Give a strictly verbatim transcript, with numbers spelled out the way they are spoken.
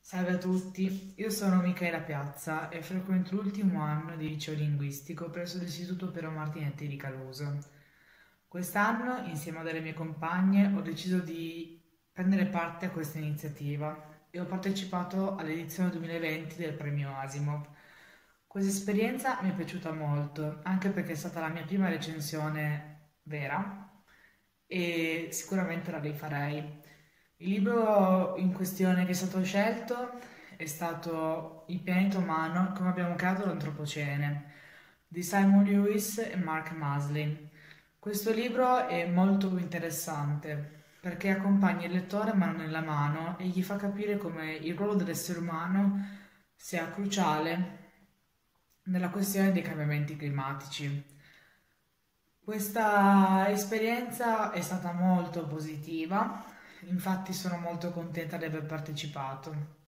Salve a tutti, io sono Michaela Piazza e frequento l'ultimo anno di liceo linguistico presso l'Istituto Piero Martinetti di Caluso. Quest'anno, insieme a delle mie compagne, ho deciso di prendere parte a questa iniziativa e ho partecipato all'edizione duemilaventi del premio Asimov. Questa esperienza mi è piaciuta molto, anche perché è stata la mia prima recensione vera e sicuramente la rifarei. Il libro in questione che è stato scelto è stato Il pianeta umano, come abbiamo creato l'antropocene di Simon Lewis e Mark Maslin. Questo libro è molto interessante perché accompagna il lettore mano nella mano e gli fa capire come il ruolo dell'essere umano sia cruciale nella questione dei cambiamenti climatici. Questa esperienza è stata molto positiva, infatti sono molto contenta di aver partecipato.